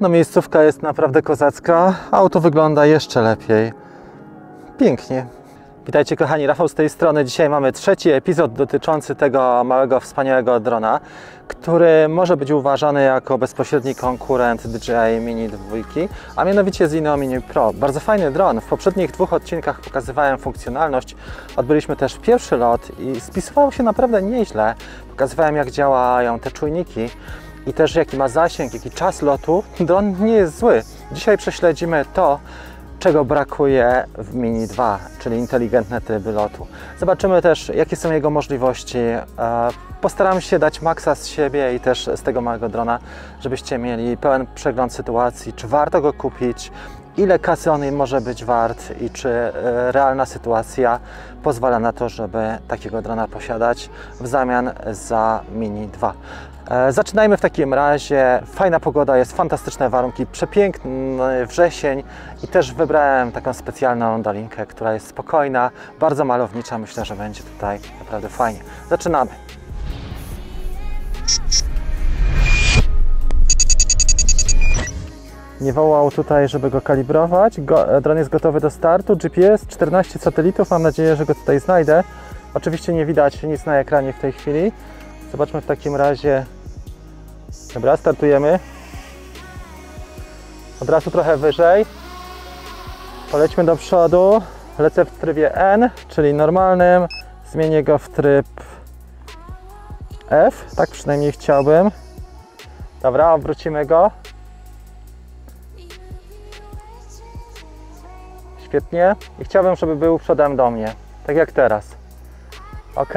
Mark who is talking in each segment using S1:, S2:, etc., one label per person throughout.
S1: No miejscówka jest naprawdę kozacka, auto wygląda jeszcze lepiej. Pięknie. Witajcie kochani, Rafał z tej strony. Dzisiaj mamy trzeci epizod dotyczący tego małego, wspaniałego drona, który może być uważany jako bezpośredni konkurent DJI Mini 2, a mianowicie Zinio Mini Pro. Bardzo fajny dron. W poprzednich dwóch odcinkach pokazywałem funkcjonalność. Odbyliśmy też pierwszy lot i spisywało się naprawdę nieźle. Pokazywałem, jak działają te czujniki i też jaki ma zasięg, jaki czas lotu. Dron nie jest zły. Dzisiaj prześledzimy to, czego brakuje w Mini 2, czyli inteligentne tryby lotu. Zobaczymy też, jakie są jego możliwości. Postaram się dać maksa z siebie i też z tego małego drona, żebyście mieli pełen przegląd sytuacji, czy warto go kupić, ile kasy on może być wart i czy realna sytuacja pozwala na to, żeby takiego drona posiadać w zamian za Mini 2. Zaczynajmy w takim razie. Fajna pogoda jest, fantastyczne warunki, przepiękny wrzesień i też wybrałem taką specjalną dolinkę, która jest spokojna, bardzo malownicza. Myślę, że będzie tutaj naprawdę fajnie. Zaczynamy. Nie wołał tutaj, żeby go kalibrować. Dron jest gotowy do startu. GPS, 14 satelitów. Mam nadzieję, że go tutaj znajdę. Oczywiście nie widać nic na ekranie w tej chwili. Zobaczmy w takim razie. Dobra, startujemy. Od razu trochę wyżej. Polećmy do przodu. Lecę w trybie N, czyli normalnym. Zmienię go w tryb F. Tak przynajmniej chciałbym. Dobra, obrócimy go. Świetnie. I chciałbym, żeby był przodem do mnie. Tak jak teraz. OK.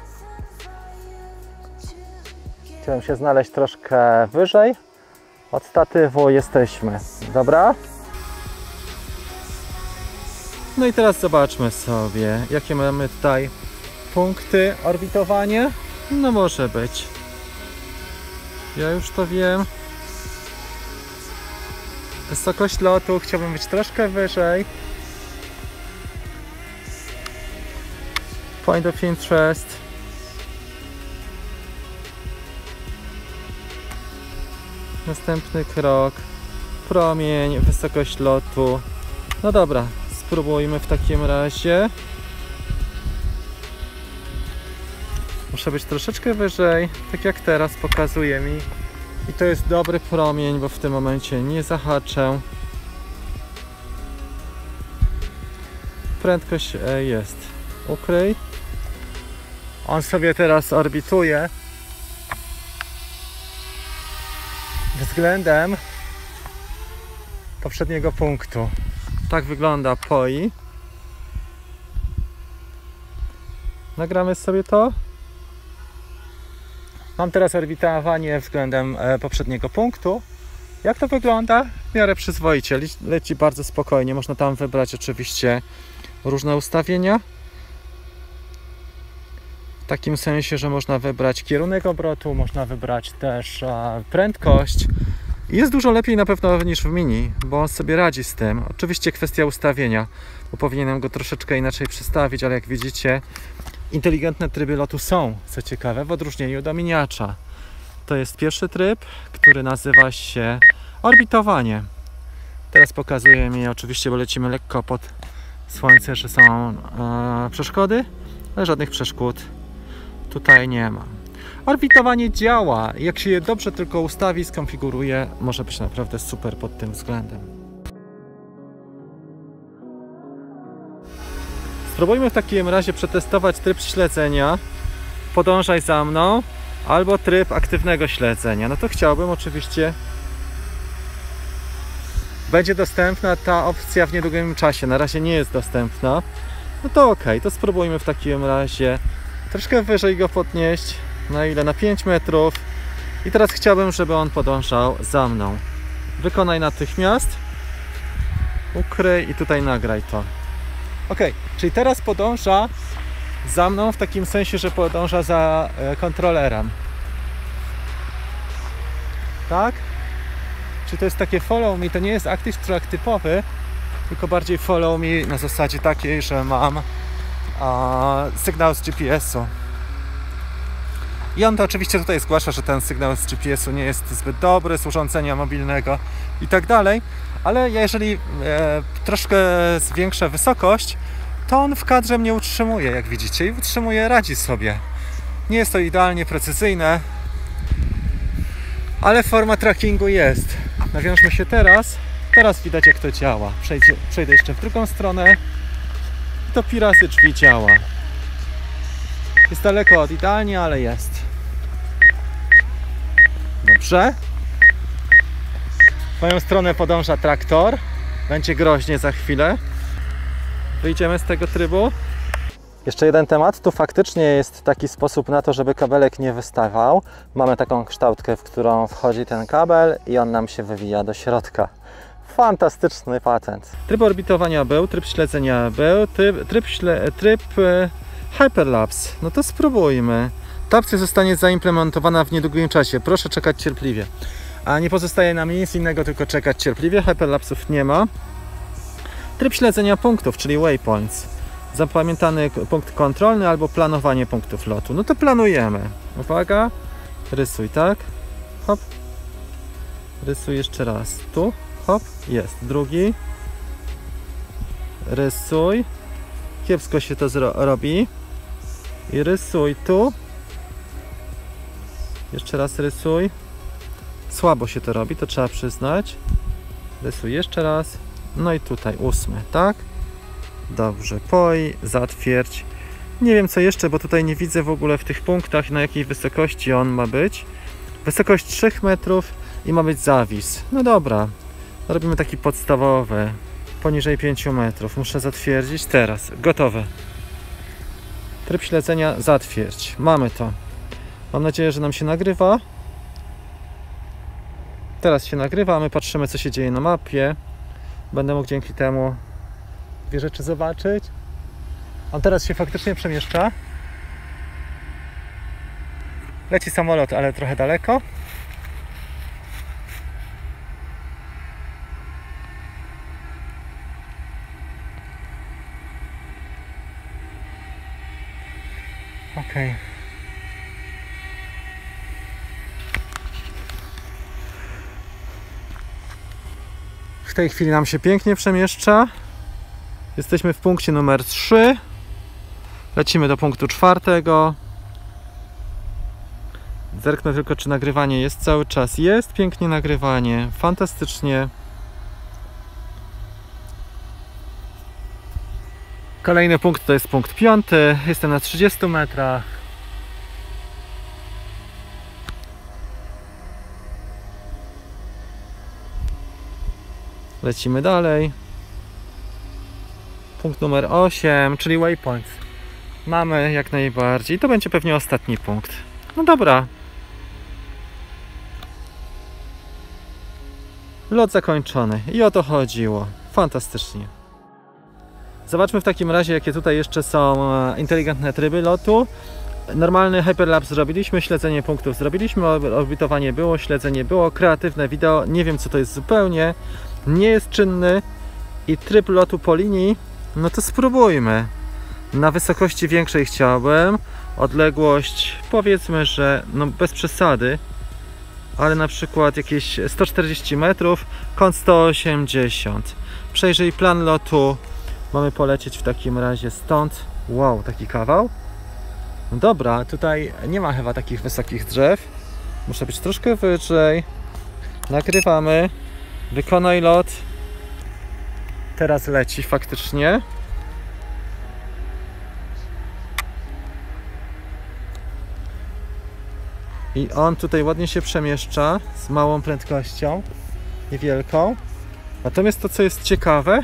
S1: Chciałem się znaleźć troszkę wyżej. Od statywu jesteśmy. Dobra. No i teraz zobaczmy sobie, jakie mamy tutaj punkty orbitowania. No może być. Ja już to wiem. Wysokość lotu chciałbym być troszkę wyżej. Point of interest. Następny krok. Promień, wysokość lotu. No dobra, spróbujmy w takim razie. Muszę być troszeczkę wyżej, tak jak teraz pokazuje mi. I to jest dobry promień, bo w tym momencie nie zahaczę. Prędkość jest. Ukryj. On sobie teraz orbituje względem poprzedniego punktu. Tak wygląda POI. Nagramy sobie to. Mam teraz orbitowanie względem poprzedniego punktu. Jak to wygląda? W miarę przyzwoicie. Leci bardzo spokojnie. Można tam wybrać oczywiście różne ustawienia. W takim sensie, że można wybrać kierunek obrotu, można wybrać też prędkość. Jest dużo lepiej na pewno niż w Mini, bo on sobie radzi z tym. Oczywiście kwestia ustawienia, bo powinienem go troszeczkę inaczej przestawić, ale jak widzicie, inteligentne tryby lotu są, co ciekawe, w odróżnieniu do miniacza. To jest pierwszy tryb, który nazywa się orbitowanie. Teraz pokazuje mi oczywiście, bo lecimy lekko pod słońce, że są przeszkody, ale żadnych przeszkód tutaj nie ma. Orbitowanie działa. Jak się je dobrze tylko ustawi, skonfiguruje, może być naprawdę super pod tym względem. Spróbujmy w takim razie przetestować tryb śledzenia. Podążaj za mną. Albo tryb aktywnego śledzenia. No to chciałbym oczywiście. Będzie dostępna ta opcja w niedługim czasie. Na razie nie jest dostępna. No to ok, to spróbujmy w takim razie troszkę wyżej go podnieść. Na ile? Na 5 metrów. I teraz chciałbym, żeby on podążał za mną. Wykonaj natychmiast. Ukryj i tutaj nagraj to. Ok, czyli teraz podąża za mną w takim sensie, że podąża za kontrolerem. Tak? Czy to jest takie follow me? To nie jest active track typowy, tylko bardziej follow me na zasadzie takiej, że mam sygnał z GPS-u. I on to oczywiście tutaj zgłasza, że ten sygnał z GPS-u nie jest zbyt dobry, z urządzenia mobilnego i tak dalej, ale jeżeli troszkę zwiększę wysokość, to on w kadrze mnie utrzymuje, jak widzicie, i utrzymuje, radzi sobie. Nie jest to idealnie precyzyjne, ale forma trackingu jest. Nawiążmy się teraz widać, jak to działa. Przejdę jeszcze w drugą stronę. To pi razy drzwi działa. Jest daleko od idealnie, ale jest. Dobrze. W moją stronę podąża traktor. Będzie groźnie za chwilę. Wyjdziemy z tego trybu. Jeszcze jeden temat. Tu faktycznie jest taki sposób na to, żeby kabelek nie wystawał. Mamy taką kształtkę, w którą wchodzi ten kabel i on nam się wywija do środka. Fantastyczny patent. Tryb orbitowania był, tryb śledzenia był, tryb Hyperlapse. No to spróbujmy. Ta opcja zostanie zaimplementowana w niedługim czasie. Proszę czekać cierpliwie. A nie pozostaje nam nic innego, tylko czekać cierpliwie. Hyperlapsów nie ma. Tryb śledzenia punktów, czyli waypoints. Zapamiętany punkt kontrolny albo planowanie punktów lotu. No to planujemy. Uwaga. Rysuj, tak? Hop. Rysuj jeszcze raz. Tu. Hop. Jest. Drugi. Rysuj. Kiepsko się to robi. I rysuj tu. Jeszcze raz rysuj. Słabo się to robi, to trzeba przyznać. Rysuj jeszcze raz. No i tutaj 8, tak? Dobrze, poi, zatwierdź. Nie wiem co jeszcze, bo tutaj nie widzę w ogóle w tych punktach, na jakiej wysokości on ma być. Wysokość 3 metrów i ma być zawis. No dobra, robimy taki podstawowy, poniżej 5 metrów. Muszę zatwierdzić teraz. Gotowe. Tryb śledzenia, zatwierdź. Mamy to. Mam nadzieję, że nam się nagrywa. Teraz się nagrywa, a my patrzymy, co się dzieje na mapie. Będę mógł dzięki temu dwie rzeczy zobaczyć. On teraz się faktycznie przemieszcza. Leci samolot, ale trochę daleko. Okej. W tej chwili nam się pięknie przemieszcza. Jesteśmy w punkcie numer 3. Lecimy do punktu 4. Zerknę tylko, czy nagrywanie jest cały czas. Jest pięknie nagrywanie. Fantastycznie. Kolejny punkt to jest punkt 5. Jestem na 30 metrach. Lecimy dalej. Punkt numer 8, czyli waypoint. Mamy jak najbardziej. To będzie pewnie ostatni punkt. No dobra. Lot zakończony. I o to chodziło. Fantastycznie. Zobaczmy w takim razie, jakie tutaj jeszcze są inteligentne tryby lotu. Normalny hyperlapse zrobiliśmy, śledzenie punktów zrobiliśmy, orbitowanie było, śledzenie było, kreatywne wideo, nie wiem co to jest zupełnie, nie jest czynny i tryb lotu po linii, no to spróbujmy. Na wysokości większej chciałbym, odległość powiedzmy, że no bez przesady, ale na przykład jakieś 140 metrów, kąt 180. Przejrzyj plan lotu, mamy polecieć w takim razie stąd, wow, taki kawał. No dobra, tutaj nie ma chyba takich wysokich drzew. Muszę być troszkę wyżej. Nagrywamy. Wykonaj lot. Teraz leci faktycznie. I on tutaj ładnie się przemieszcza z małą prędkością, niewielką. Natomiast to, co jest ciekawe,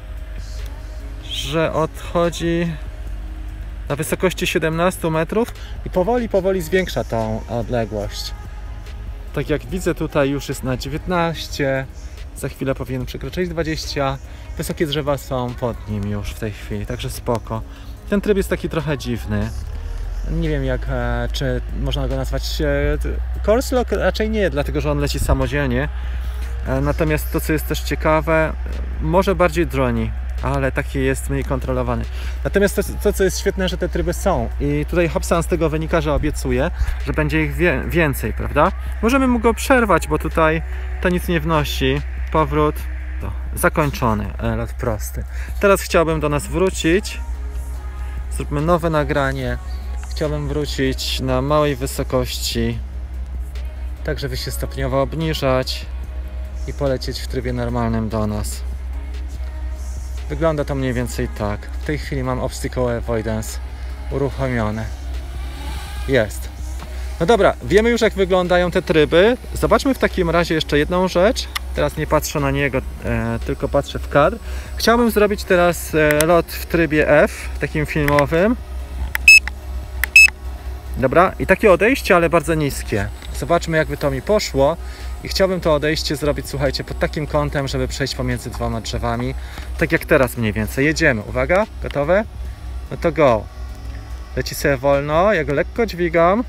S1: że odchodzi na wysokości 17 metrów i powoli zwiększa tą odległość. Tak jak widzę, tutaj już jest na 19, za chwilę powinien przekroczyć 20. Wysokie drzewa są pod nim już w tej chwili, także spoko. Ten tryb jest taki trochę dziwny. Nie wiem czy można go nazwać course lock, raczej nie, dlatego że on leci samodzielnie. Natomiast to, co jest też ciekawe, może bardziej droni. ale taki jest mniej kontrolowany. Natomiast to co jest świetne, że te tryby są i tutaj Hobson z tego wynika, że obiecuje, że będzie ich więcej, prawda? Możemy mu go przerwać, bo tutaj to nic nie wnosi. Powrót, to zakończony, lot prosty. Teraz chciałbym do nas wrócić. Zróbmy nowe nagranie. Chciałbym wrócić na małej wysokości, tak żeby się stopniowo obniżać i polecieć w trybie normalnym do nas. Wygląda to mniej więcej tak. W tej chwili mam Obstacle Avoidance uruchomione. Jest. No dobra, wiemy już jak wyglądają te tryby. Zobaczmy w takim razie jeszcze jedną rzecz. Teraz nie patrzę na niego, tylko patrzę w kadr. Chciałbym zrobić teraz lot w trybie F, takim filmowym. Dobra, i takie odejście, ale bardzo niskie. Zobaczmy jakby to mi poszło. I chciałbym to odejście zrobić, słuchajcie, pod takim kątem, żeby przejść pomiędzy dwoma drzewami. Tak jak teraz mniej więcej. Jedziemy. Uwaga, gotowe? No to go. Leci sobie wolno, ja go lekko dźwigam.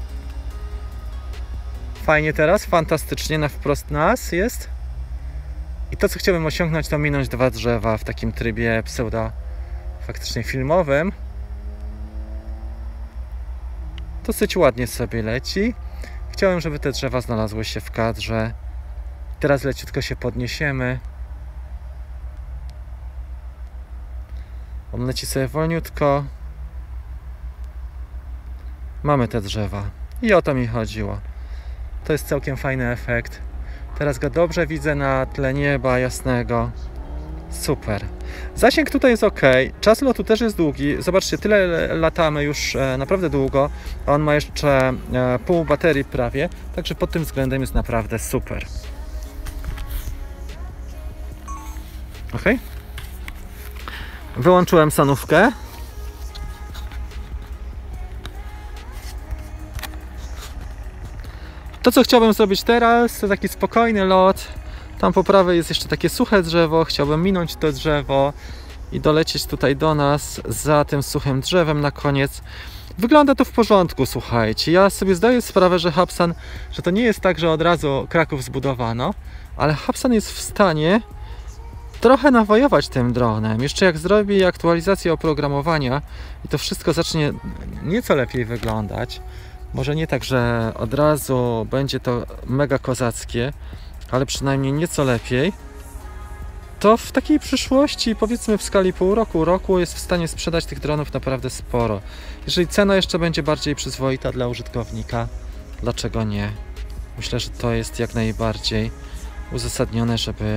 S1: Fajnie teraz, fantastycznie, na wprost nas jest. I to co chciałbym osiągnąć, to minąć dwa drzewa w takim trybie pseudo faktycznie filmowym. Dosyć ładnie sobie leci. Chciałem, żeby te drzewa znalazły się w kadrze. Teraz leciutko się podniesiemy. On leci sobie wolniutko. Mamy te drzewa. I o to mi chodziło. To jest całkiem fajny efekt. Teraz go dobrze widzę na tle nieba jasnego. Super. Zasięg tutaj jest ok. Czas lotu też jest długi. Zobaczcie, tyle latamy już naprawdę długo. A on ma jeszcze pół baterii prawie. Także pod tym względem jest naprawdę super. Ok. Wyłączyłem sanówkę. To co chciałbym zrobić teraz, to taki spokojny lot. Tam po prawej jest jeszcze takie suche drzewo. Chciałbym minąć to drzewo i dolecieć tutaj do nas za tym suchym drzewem na koniec. Wygląda to w porządku, słuchajcie. Ja sobie zdaję sprawę, że Hubsan, że to nie jest tak, że od razu Kraków zbudowano, ale Hubsan jest w stanie trochę nawojować tym dronem. Jeszcze jak zrobi aktualizację oprogramowania i to wszystko zacznie nieco lepiej wyglądać. Może nie tak, że od razu będzie to mega kozackie, ale przynajmniej nieco lepiej, to w takiej przyszłości, powiedzmy w skali pół roku jest w stanie sprzedać tych dronów naprawdę sporo. Jeżeli cena jeszcze będzie bardziej przyzwoita dla użytkownika, dlaczego nie? Myślę, że to jest jak najbardziej uzasadnione,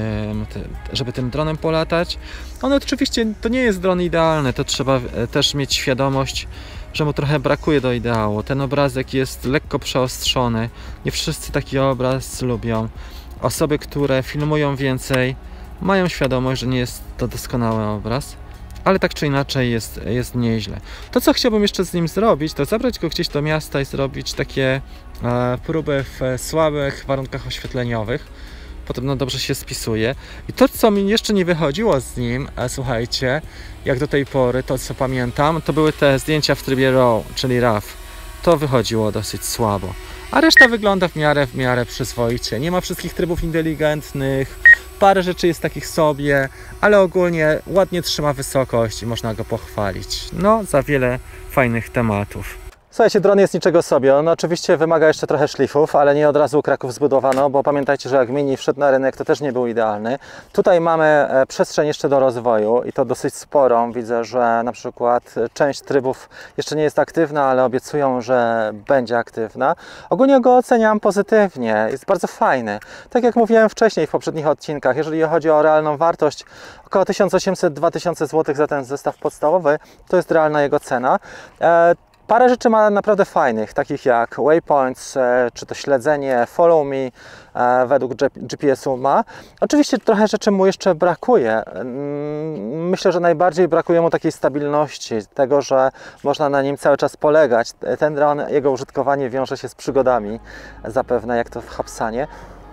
S1: żeby tym dronem polatać. On oczywiście to nie jest dron idealny, to trzeba też mieć świadomość, że mu trochę brakuje do ideału. Ten obrazek jest lekko przeostrzony. Nie wszyscy taki obraz lubią. Osoby, które filmują więcej, mają świadomość, że nie jest to doskonały obraz, ale tak czy inaczej jest nieźle. To co chciałbym jeszcze z nim zrobić, to zabrać go gdzieś do miasta i zrobić takie próby w słabych warunkach oświetleniowych. Potem dobrze się spisuje. I to co mi jeszcze nie wychodziło z nim, słuchajcie, jak do tej pory, to co pamiętam, to były te zdjęcia w trybie RAW, czyli RAW. To wychodziło dosyć słabo. A reszta wygląda w miarę przyzwoicie. Nie ma wszystkich trybów inteligentnych, parę rzeczy jest takich sobie, ale ogólnie ładnie trzyma wysokość i można go pochwalić. No, za wiele fajnych tematów. Słuchajcie, dron jest niczego sobie. On oczywiście wymaga jeszcze trochę szlifów, ale nie od razu Kraków zbudowano, bo pamiętajcie, że jak Mini wszedł na rynek, to też nie był idealny. Tutaj mamy przestrzeń jeszcze do rozwoju i to dosyć sporą. Widzę, że na przykład część trybów jeszcze nie jest aktywna, ale obiecują, że będzie aktywna. Ogólnie go oceniam pozytywnie. Jest bardzo fajny. Tak jak mówiłem wcześniej w poprzednich odcinkach, jeżeli chodzi o realną wartość, około 1800–2000 zł za ten zestaw podstawowy, to jest realna jego cena. Parę rzeczy ma naprawdę fajnych, takich jak waypoints, czy to śledzenie, follow me według GPS-u ma. Oczywiście trochę rzeczy mu jeszcze brakuje. Myślę, że najbardziej brakuje mu takiej stabilności, tego, że można na nim cały czas polegać. Ten dron, jego użytkowanie wiąże się z przygodami, zapewne jak to w Hubsanie.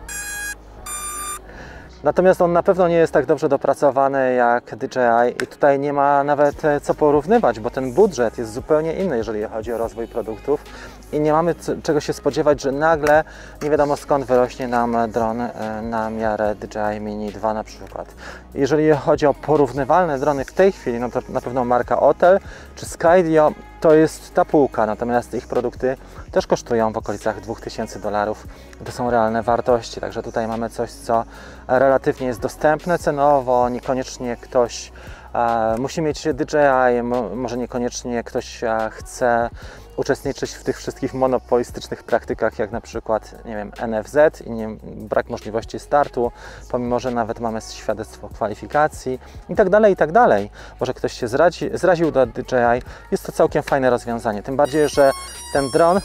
S1: Natomiast on na pewno nie jest tak dobrze dopracowany jak DJI i tutaj nie ma nawet co porównywać, bo ten budżet jest zupełnie inny, jeżeli chodzi o rozwój produktów i nie mamy czego się spodziewać, że nagle nie wiadomo skąd wyrośnie nam dron na miarę DJI Mini 2 na przykład. Jeżeli chodzi o porównywalne drony w tej chwili, no to na pewno marka Autel czy Skydio to jest ta półka, natomiast ich produkty też kosztują w okolicach $2000. To są realne wartości, także tutaj mamy coś, co relatywnie jest dostępne cenowo, niekoniecznie ktoś musi mieć DJI, może niekoniecznie ktoś chce uczestniczyć w tych wszystkich monopolistycznych praktykach, jak na przykład, nie wiem, NFZ i brak możliwości startu, pomimo że nawet mamy świadectwo kwalifikacji i tak dalej, i tak dalej. Może ktoś się zraził do DJI, jest to całkiem fajne rozwiązanie, tym bardziej, że ten dron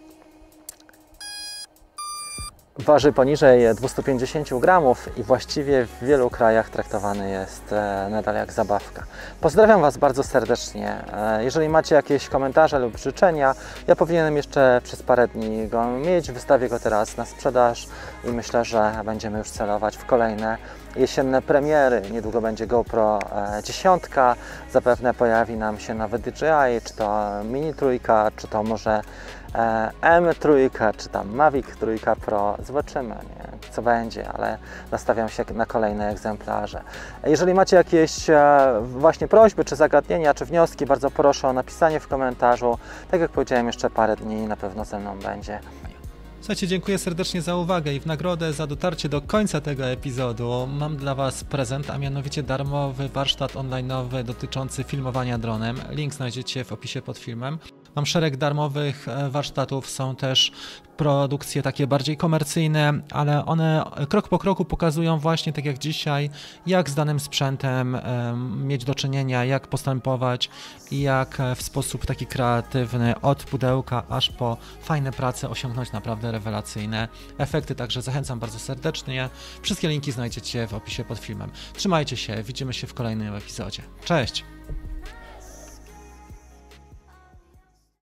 S1: waży poniżej 250 gramów i właściwie w wielu krajach traktowany jest nadal jak zabawka. Pozdrawiam Was bardzo serdecznie. Jeżeli macie jakieś komentarze lub życzenia, ja powinienem jeszcze przez parę dni go mieć. Wystawię go teraz na sprzedaż i myślę, że będziemy już celować w kolejne jesienne premiery. Niedługo będzie GoPro 10, zapewne pojawi nam się nowy DJI, czy to Mini 3, czy to może M3, czy tam Mavic 3 Pro. Zobaczymy, nie? Co będzie, ale nastawiam się na kolejne egzemplarze. Jeżeli macie jakieś właśnie prośby, czy zagadnienia, czy wnioski, bardzo proszę o napisanie w komentarzu. Tak jak powiedziałem, jeszcze parę dni na pewno ze mną będzie.
S2: Słuchajcie, dziękuję serdecznie za uwagę i w nagrodę za dotarcie do końca tego epizodu mam dla Was prezent, a mianowicie darmowy warsztat online'owy dotyczący filmowania dronem. Link znajdziecie w opisie pod filmem. Mam szereg darmowych warsztatów, są też produkcje takie bardziej komercyjne, ale one krok po kroku pokazują właśnie, tak jak dzisiaj, jak z danym sprzętem mieć do czynienia, jak postępować i jak w sposób taki kreatywny od pudełka aż po fajne prace osiągnąć naprawdę rewelacyjne efekty. Także zachęcam bardzo serdecznie. Wszystkie linki znajdziecie w opisie pod filmem. Trzymajcie się, widzimy się w kolejnym epizodzie. Cześć!